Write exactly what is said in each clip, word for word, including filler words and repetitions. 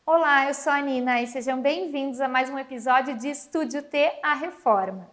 Olá, eu sou a Nina e sejam bem-vindos a mais um episódio de Estúdio T, a Reforma.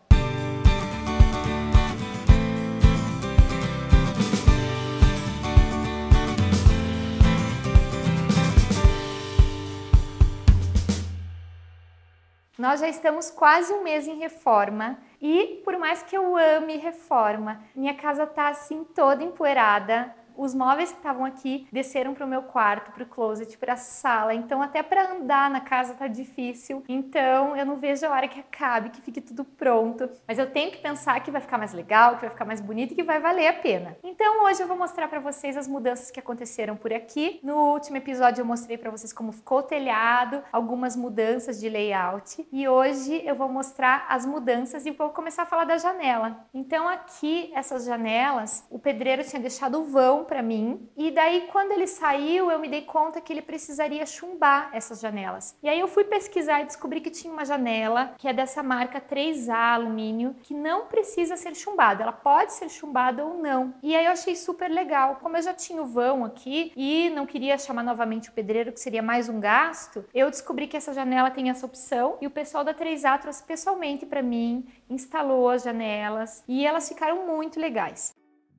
Nós já estamos quase um mês em reforma e por mais que eu ame reforma, minha casa tá assim toda empoeirada. Os móveis que estavam aqui desceram para o meu quarto, para o closet, para a sala. Então até para andar na casa tá difícil. Então eu não vejo a hora que acabe, que fique tudo pronto. Mas eu tenho que pensar que vai ficar mais legal, que vai ficar mais bonito e que vai valer a pena. Então hoje eu vou mostrar para vocês as mudanças que aconteceram por aqui. No último episódio eu mostrei para vocês como ficou o telhado, algumas mudanças de layout. E hoje eu vou mostrar as mudanças e vou começar a falar da janela. Então aqui, essas janelas, o pedreiro tinha deixado vão para mim, e daí quando ele saiu eu me dei conta que ele precisaria chumbar essas janelas. E aí eu fui pesquisar e descobri que tinha uma janela que é dessa marca três A alumínio, que não precisa ser chumbada, ela pode ser chumbada ou não. E aí eu achei super legal. Como eu já tinha o vão aqui e não queria chamar novamente o pedreiro, que seria mais um gasto, eu descobri que essa janela tem essa opção e o pessoal da três A trouxe pessoalmente para mim, instalou as janelas e elas ficaram muito legais.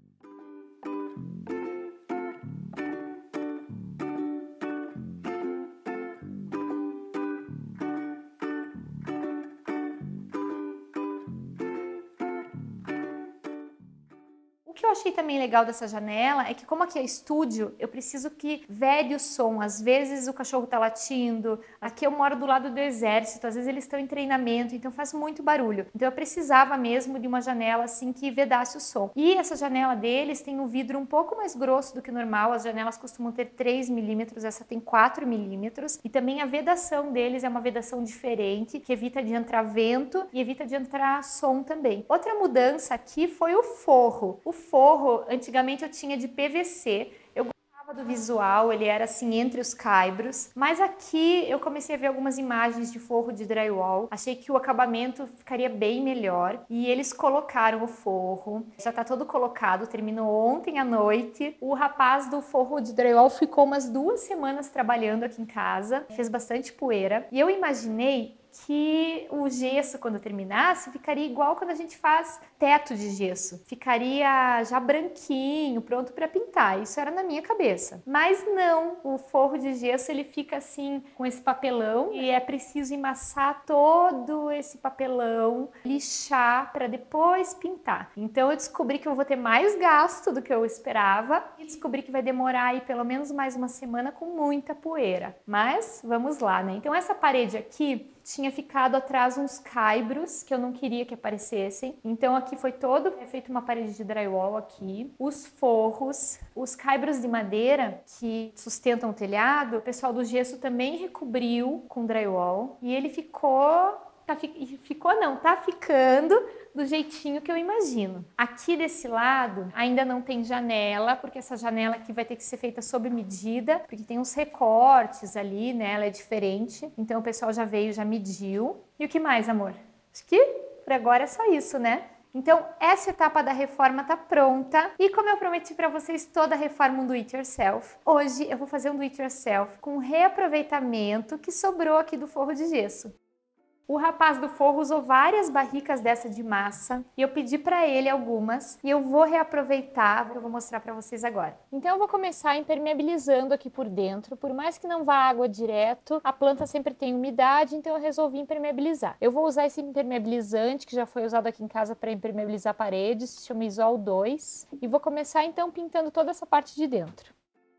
O que eu achei também legal dessa janela é que, como aqui é estúdio, eu preciso que vede o som. Às vezes o cachorro tá latindo, aqui eu moro do lado do exército, às vezes eles estão em treinamento, então faz muito barulho. Então eu precisava mesmo de uma janela assim que vedasse o som. E essa janela deles tem um vidro um pouco mais grosso do que o normal, as janelas costumam ter três milímetros, essa tem quatro milímetros. E também a vedação deles é uma vedação diferente, que evita de entrar vento e evita de entrar som também. Outra mudança aqui foi o forro. O forro, antigamente eu tinha de P V C, eu gostava do visual, ele era assim entre os caibros, mas aqui eu comecei a ver algumas imagens de forro de drywall, achei que o acabamento ficaria bem melhor e eles colocaram o forro, já tá todo colocado, terminou ontem à noite. O rapaz do forro de drywall ficou umas duas semanas trabalhando aqui em casa, fez bastante poeira e eu imaginei que o gesso, quando terminasse, ficaria igual quando a gente faz teto de gesso. Ficaria já branquinho, pronto para pintar. Isso era na minha cabeça. Mas não, o forro de gesso ele fica assim com esse papelão e é preciso emassar todo esse papelão, lixar para depois pintar. Então eu descobri que eu vou ter mais gasto do que eu esperava e descobri que vai demorar aí pelo menos mais uma semana com muita poeira. Mas vamos lá, né? Então essa parede aqui tinha ficado atrás uns caibros que eu não queria que aparecessem. Então aqui foi todo é feito uma parede de drywall aqui. Os forros, os caibros de madeira que sustentam o telhado, o pessoal do gesso também recobriu com drywall e ele ficou tá, ficou não, tá ficando do jeitinho que eu imagino. Aqui desse lado ainda não tem janela, porque essa janela aqui vai ter que ser feita sob medida, porque tem uns recortes ali, né? Ela é diferente. Então o pessoal já veio, já mediu. E o que mais, amor? Acho que por agora é só isso, né? Então essa etapa da reforma tá pronta e como eu prometi para vocês toda a reforma um do it yourself, hoje eu vou fazer um do it yourself com reaproveitamento que sobrou aqui do forro de gesso. O rapaz do forro usou várias barricas dessa de massa e eu pedi para ele algumas e eu vou reaproveitar, eu vou mostrar para vocês agora. Então eu vou começar impermeabilizando aqui por dentro, por mais que não vá água direto, a planta sempre tem umidade, então eu resolvi impermeabilizar. Eu vou usar esse impermeabilizante que já foi usado aqui em casa para impermeabilizar paredes, se chama Isol dois, e vou começar então pintando toda essa parte de dentro.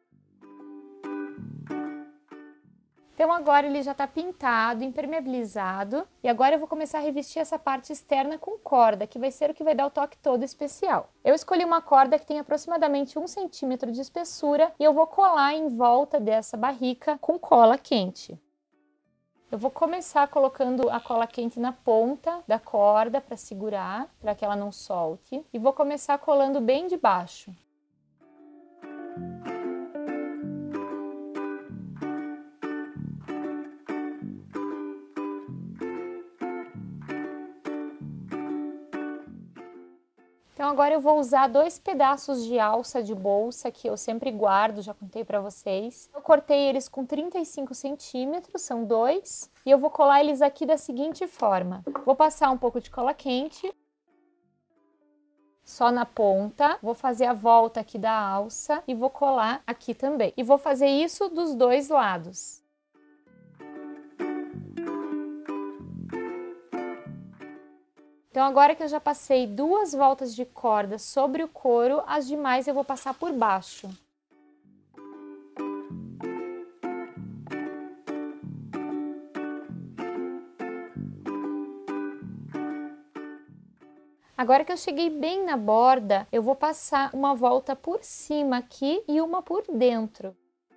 Então agora ele já está pintado, impermeabilizado e agora eu vou começar a revestir essa parte externa com corda, que vai ser o que vai dar o toque todo especial. Eu escolhi uma corda que tem aproximadamente um centímetro de espessura e eu vou colar em volta dessa barrica com cola quente. Eu vou começar colocando a cola quente na ponta da corda para segurar, para que ela não solte, e vou começar colando bem de baixo. Então agora eu vou usar dois pedaços de alça de bolsa que eu sempre guardo, já contei para vocês. Eu cortei eles com trinta e cinco centímetros, são dois, e eu vou colar eles aqui da seguinte forma. Vou passar um pouco de cola quente, só na ponta, vou fazer a volta aqui da alça e vou colar aqui também. E vou fazer isso dos dois lados. Então agora que eu já passei duas voltas de corda sobre o couro, as demais eu vou passar por baixo. Agora que eu cheguei bem na borda, eu vou passar uma volta por cima aqui e uma por dentro.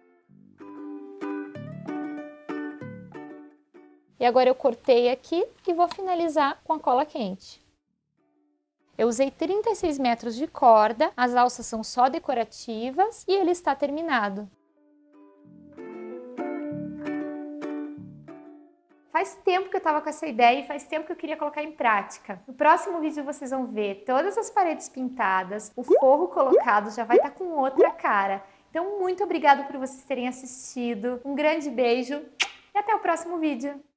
E agora eu cortei aqui e vou finalizar com a cola quente. Eu usei trinta e seis metros de corda, as alças são só decorativas e ele está terminado. Faz tempo que eu estava com essa ideia e faz tempo que eu queria colocar em prática. No próximo vídeo vocês vão ver todas as paredes pintadas, o forro colocado já vai estar com outra cara. Então, muito obrigada por vocês terem assistido, um grande beijo e até o próximo vídeo!